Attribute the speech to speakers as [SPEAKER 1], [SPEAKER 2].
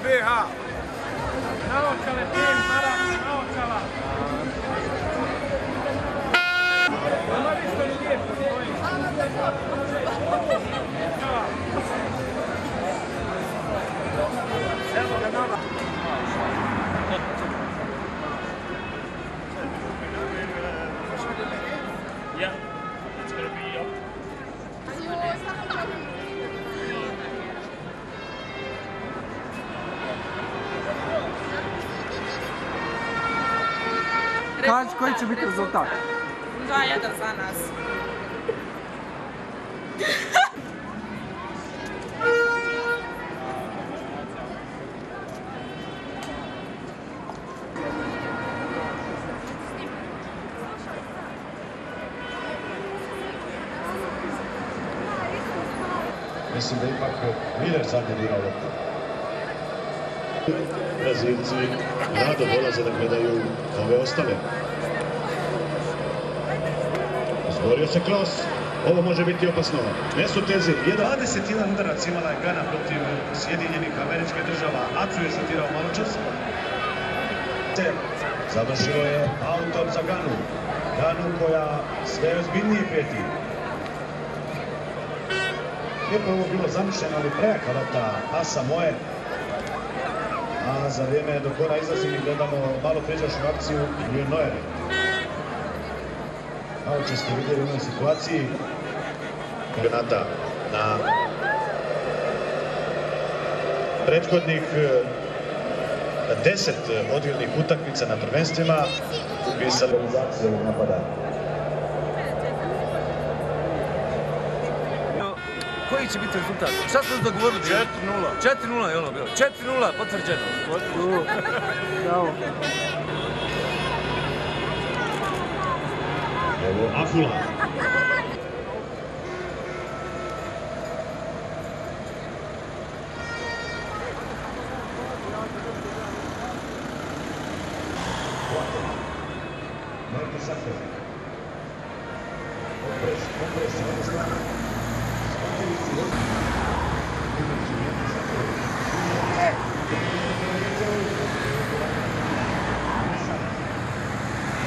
[SPEAKER 1] BH. Naočale, plin, marak, naočala. Ima vi što ni lijepo stoji. Evo ga nama.
[SPEAKER 2] Yeah, it's gonna be up.
[SPEAKER 3] Kaži koji će biti rezultat?
[SPEAKER 4] 2:1 za nas.
[SPEAKER 5] Mislim da ipak Miller zadnje dirao loptu. Brazilci rado dolaze da gledaju ove ostale. Izborio se Kroos. Ovo može biti opasno. Mesut Özil, 21 udarac imala je Gana protiv Sjedinjenih Američkih Država. Acu je šutirao maločas. Završilo je autom za Ganu. Ganu koja sve ozbiljnije prijeti. Lijepo je ovo bilo zamišljeno, ali prejaka lopta Asa Moje. A za vrijeme dok ona izlazi mi gledamo malo priđašnju akciju Nir Neuer. Malo će ste vidjeli u ovoj situaciji. Renata na prethodnih 10 odjelnih utakmica na prvenstvima upisali realizaciju ovog napada.
[SPEAKER 3] Koji će biti rezultat? Šta smo dogovorili? 4:0. 4:0 je ono bilo. 4:0 potvrđeno. Bravo.
[SPEAKER 5] Evo Afula. Opres,